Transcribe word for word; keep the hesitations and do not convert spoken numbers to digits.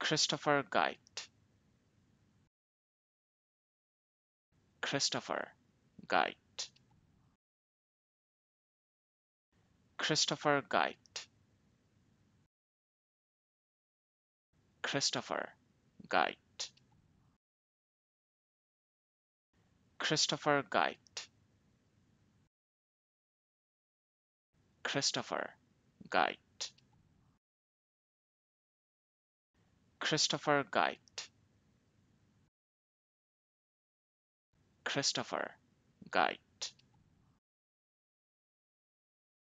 Christopher Geidt. Christopher Geidt. Christopher Geidt. Christopher Geidt. Christopher Geidt. Christopher Geidt. Christopher Geidt. Christopher Geidt.